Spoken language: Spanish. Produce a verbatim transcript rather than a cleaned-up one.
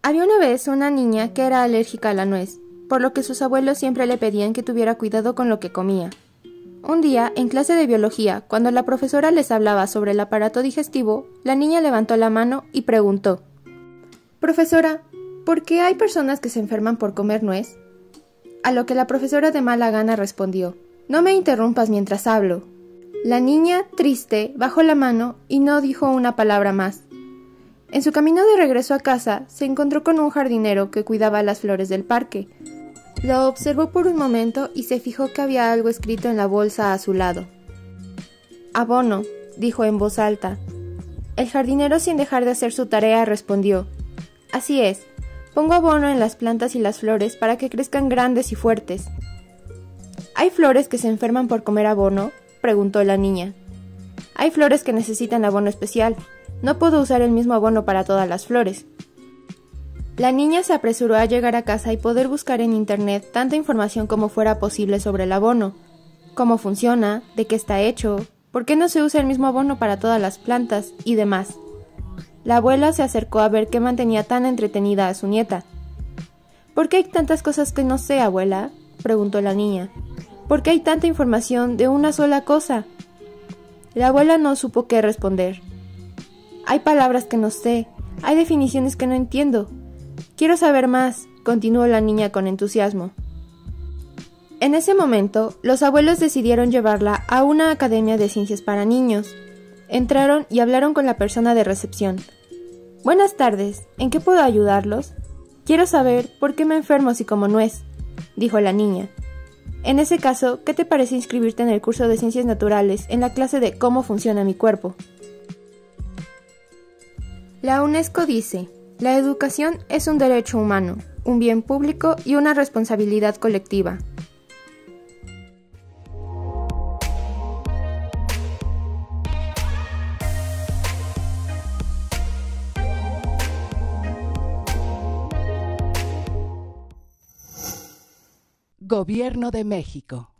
Había una vez una niña que era alérgica a la nuez, por lo que sus abuelos siempre le pedían que tuviera cuidado con lo que comía. Un día, en clase de biología, cuando la profesora les hablaba sobre el aparato digestivo, la niña levantó la mano y preguntó: «Profesora, ¿por qué hay personas que se enferman por comer nuez?». A lo que la profesora de mala gana respondió: «No me interrumpas mientras hablo». La niña, triste, bajó la mano y no dijo una palabra más. En su camino de regreso a casa, se encontró con un jardinero que cuidaba las flores del parque. Lo observó por un momento y se fijó que había algo escrito en la bolsa a su lado. «Abono», dijo en voz alta. El jardinero, sin dejar de hacer su tarea, respondió: «Así es, pongo abono en las plantas y las flores para que crezcan grandes y fuertes». «¿Hay flores que se enferman por comer abono?», preguntó la niña. «Hay flores que necesitan abono especial. No puedo usar el mismo abono para todas las flores». La niña se apresuró a llegar a casa y poder buscar en internet tanta información como fuera posible sobre el abono, cómo funciona, de qué está hecho, por qué no se usa el mismo abono para todas las plantas y demás. La abuela se acercó a ver qué mantenía tan entretenida a su nieta. «¿Por qué hay tantas cosas que no sé, abuela?», preguntó la niña. «¿Por qué hay tanta información de una sola cosa?». La abuela no supo qué responder. «Hay palabras que no sé, hay definiciones que no entiendo. Quiero saber más», continuó la niña con entusiasmo. En ese momento, los abuelos decidieron llevarla a una academia de ciencias para niños. Entraron y hablaron con la persona de recepción. «Buenas tardes, ¿en qué puedo ayudarlos? Quiero saber por qué me enfermo si como nuez», dijo la niña. «En ese caso, ¿qué te parece inscribirte en el curso de Ciencias Naturales en la clase de cómo funciona mi cuerpo?». La UNESCO dice: «La educación es un derecho humano, un bien público y una responsabilidad colectiva». Gobierno de México.